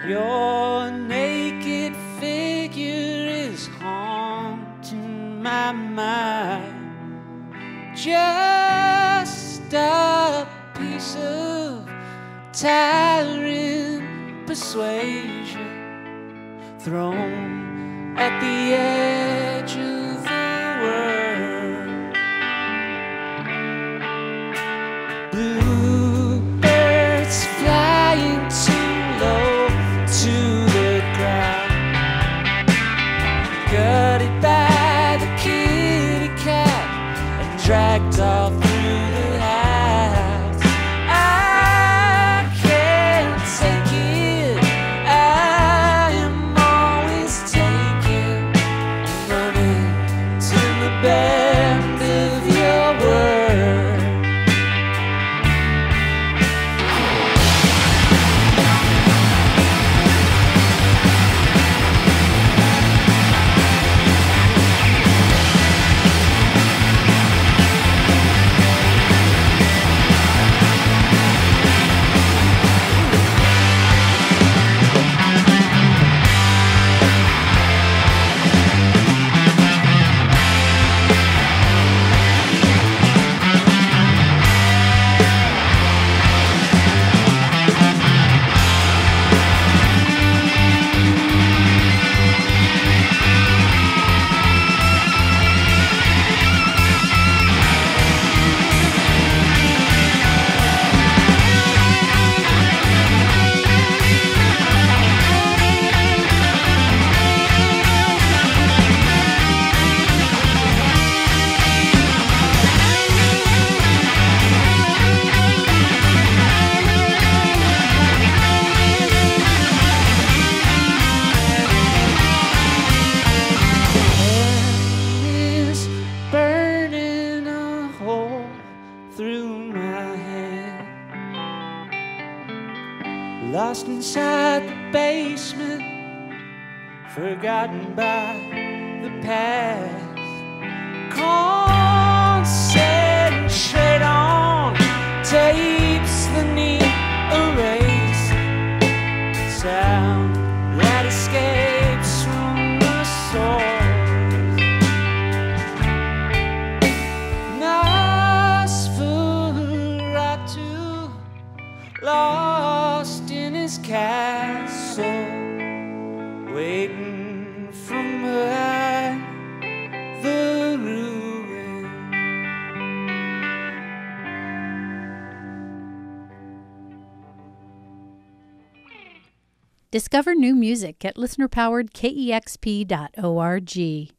Your naked figure is haunting my mind. Just a piece of tiring persuasion thrown at the edge of the world. Bluebirds flying too low to the ground, gutted by the kitty cat and dragged off through the house. I can't take it, I am always taking, running to the bend of your word. Lost inside the basement, forgotten by the past. Concentrate on tapes that need erased. Sound that escapes from the source. Nosferatu, lost in his castle, waiting from behind the ruin. Discover new music at listener-powered KEXP.org.